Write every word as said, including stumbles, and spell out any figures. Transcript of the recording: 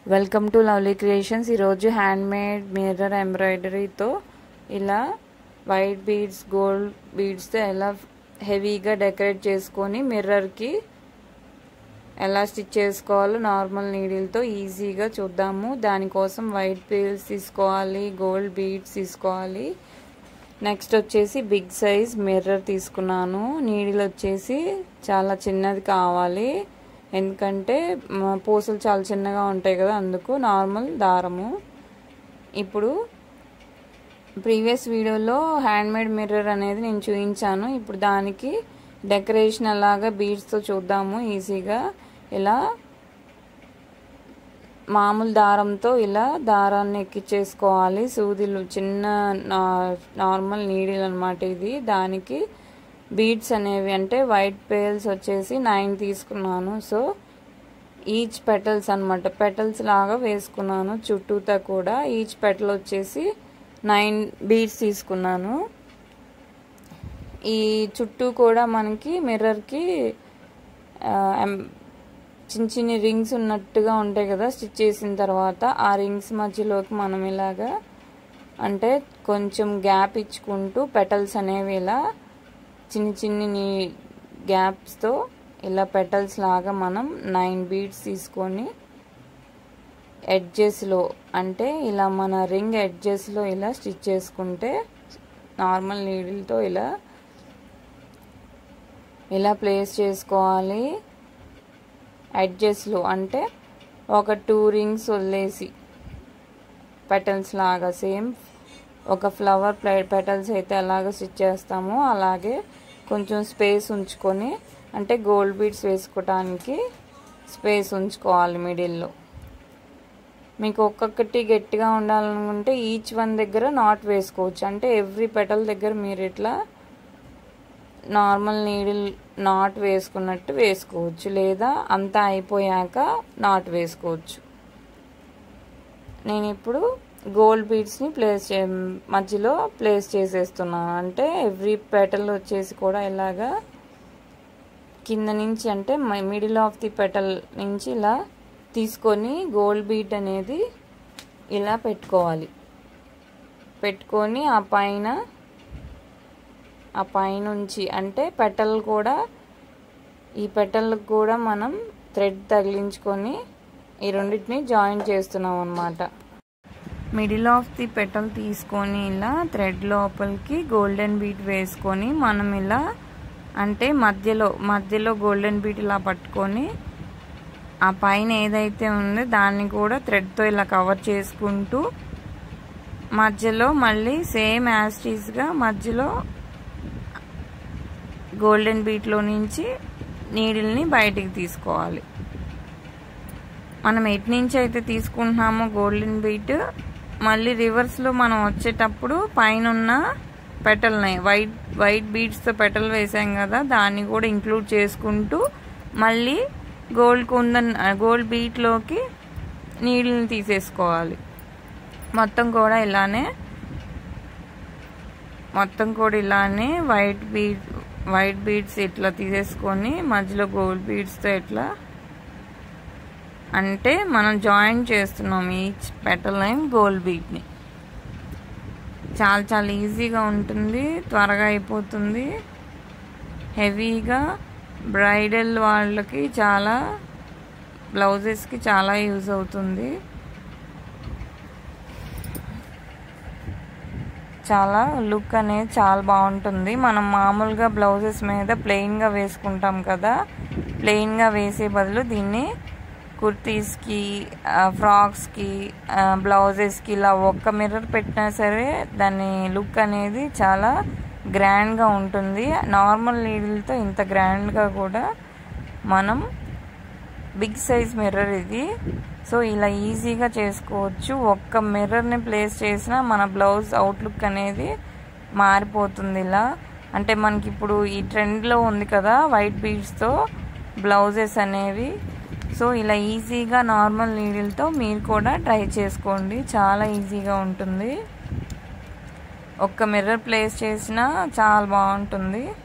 Welcome to lovely creations. ఈరోజు hand made mirror ఎంబ్రాయిడరీతో ఇలా వైట్ బీడ్స్ గోల్డ్ బీడ్స్తో ఎలా హెవీగా డెకరేట్ చేసుకొని మిర్రర్కి ఎలా స్టిచ్ చేసుకోవాలో నార్మల్ నీడిల్తో ఈజీగా చూద్దాము. దానికోసం వైట్ బీడ్స్ తీసుకోవాలి, గోల్డ్ బీడ్స్ తీసుకోవాలి. నెక్స్ట్ వచ్చేసి బిగ్ సైజ్ మిర్రర్ తీసుకున్నాను. నీడిల్ వచ్చేసి చాలా చిన్నది కావాలి, ఎందుకంటే పూసలు చాలా చిన్నగా ఉంటాయి కదా, అందుకు నార్మల్ దారము. ఇప్పుడు ప్రీవియస్ వీడియోలో హ్యాండ్మేడ్ మిర్రర్ అనేది నేను చూపించాను. ఇప్పుడు దానికి డెకరేషన్ అలాగా బీడ్స్తో చూద్దాము ఈజీగా. ఇలా మామూలు దారంతో ఇలా దారాన్ని ఎక్కించేసుకోవాలి. సూదిలు చిన్న నార్మల్ నీడిల్ అనమాట ఇది. దానికి బీడ్స్ అనేవి అంటే వైట్ పేల్స్ వచ్చేసి నైన్ తీసుకున్నాను. సో ఈచ్ పెటల్స్ అనమాట, పెటల్స్ లాగా వేసుకున్నాను చుట్టూతా కూడా. ఈచ్ పెటల్ వచ్చేసి నైన్ బీడ్స్ తీసుకున్నాను. ఈ చుట్టూ కూడా మనకి మిర్రర్కి చిన్న చిన్న రింగ్స్ ఉన్నట్టుగా ఉంటాయి కదా స్టిచ్ చేసిన తర్వాత. ఆ రింగ్స్ మధ్యలోకి మనం ఇలాగా అంటే కొంచెం గ్యాప్ ఇచ్చుకుంటూ పెటల్స్ అనేవి ఇలా చిన్న చిన్ని గ్యాప్స్తో ఇలా పెటల్స్ లాగా మనం నైన్ బీడ్స్ తీసుకొని ఎడ్జెస్లో అంటే ఇలా మన రింగ్ ఎడ్జెస్లో ఇలా స్టిచ్ చేసుకుంటే నార్మల్ నీడిల్తో ఇలా ఇలా ప్లేస్ చేసుకోవాలి. ఎడ్జెస్లో అంటే ఒక టూ రింగ్స్ వదిలేసి పెటల్స్ లాగా సేమ్ ఒక ఫ్లవర్ పెటల్స్ అయితే అలాగ స్టిచ్ చేస్తామో అలాగే కొంచెం స్పేస్ ఉంచుకొని అంటే గోల్డ్ బీడ్స్ వేసుకోవటానికి స్పేస్ ఉంచుకోవాలి మిడిల్లో. మీకు ఒక్కొక్కటి గట్టిగా ఉండాలనుకుంటే ఈచ్ వన్ దగ్గర నాట్ వేసుకోవచ్చు. అంటే ఎవ్రీ పెటల్ దగ్గర మీరు ఇట్లా నార్మల్ నీడిల్ నాట్ వేసుకున్నట్టు వేసుకోవచ్చు, లేదా అంతా అయిపోయాక నాట్ వేసుకోవచ్చు. నేను ఇప్పుడు గోల్డ్ బీడ్స్ని ప్లేస్ చే మధ్యలో ప్లేస్ చేసేస్తున్నాను. అంటే ఎవ్రీ పెటల్ వచ్చేసి కూడా ఇలాగా కింద నుంచి అంటే మిడిల్ ఆఫ్ ది పెటల్ నుంచి ఇలా తీసుకొని గోల్డ్ బీడ్ అనేది ఇలా పెట్టుకోవాలి. పెట్టుకొని ఆ పైన ఆ పైనుంచి అంటే పెటల్ కూడా ఈ పెటల్కి కూడా మనం థ్రెడ్ తగిలించుకొని ఈ రెండింటిని జాయిన్ చేస్తున్నాం అన్నమాట. మిడిల్ ఆఫ్ ది పెటల్ తీసుకొని ఇలా థ్రెడ్ లోపలికి గోల్డెన్ బీట్ వేసుకొని మనం ఇలా అంటే మధ్యలో మధ్యలో గోల్డెన్ బీట్ ఇలా పట్టుకొని ఆ పైన ఏదైతే ఉందో దాన్ని కూడా థ్రెడ్తో ఇలా కవర్ చేసుకుంటూ మధ్యలో మళ్ళీ సేమ్ యాస్టీస్గా మధ్యలో గోల్డెన్ బీట్లో నుంచి నీడిల్ని బయటికి తీసుకోవాలి. మనం ఎటు నుంచి అయితే తీసుకుంటున్నామో గోల్డెన్ బీట్ మళ్ళీ రివర్స్లో మనం వచ్చేటప్పుడు పైన ఉన్న పెటల్ని వైట్ వైట్ బీడ్స్తో పెటల్ వేసాం కదా, దాన్ని కూడా ఇంక్లూడ్ చేసుకుంటూ మళ్ళీ గోల్డ్ కుందన్ గోల్డ్ బీట్లోకి నీడిల్ని తీసేసుకోవాలి. మొత్తం కూడా ఇలానే మొత్తం కూడా ఇలానే వైట్ బీడ్ వైట్ బీడ్స్ ఇట్లా తీసేసుకొని మధ్యలో గోల్డ్ బీడ్స్తో ఇట్లా అంటే మనం జాయిన్ చేస్తున్నాం ఈచ్ పెటల్ లైన్ గోల్డ్ బీడ్ని. చాలా చాలా ఈజీగా ఉంటుంది, త్వరగా అయిపోతుంది. హెవీగా బ్రైడల్ వాళ్ళకి చాలా బ్లౌజెస్కి చాలా యూజ్ అవుతుంది. చాలా లుక్ అనేది చాలా బాగుంటుంది. మనం మామూలుగా బ్లౌజెస్ మీద ప్లెయిన్గా వేసుకుంటాం కదా, ప్లెయిన్గా వేసే బదులు దీన్ని కుర్తీస్కి ఫ్రాక్స్కి బ్లౌజెస్కి ఇలా ఒక్క మిర్రర్ పెట్టినా సరే దాని లుక్ అనేది చాలా గ్రాండ్గా ఉంటుంది. నార్మల్ నీడిల్తో ఇంత గ్రాండ్గా కూడా మనం బిగ్ సైజ్ మిర్రర్ ఇది. సో ఇలా ఈజీగా చేసుకోవచ్చు. ఒక్క మిర్రర్ని ప్లేస్ చేసినా మన బ్లౌజ్ అవుట్లుక్ అనేది మారిపోతుంది. ఇలా అంటే మనకి ఇప్పుడు ఈ ట్రెండ్లో ఉంది కదా వైట్ బీడ్స్తో బ్లౌజెస్ అనేవి. సో ఇలా ఈజీగా నార్మల్ నీడిల్తో మీరు కూడా ట్రై చేసుకోండి, చాలా ఈజీగా ఉంటుంది. ఒక్క మిర్రర్ ప్లేస్ చేసినా చాలా బాగుంటుంది.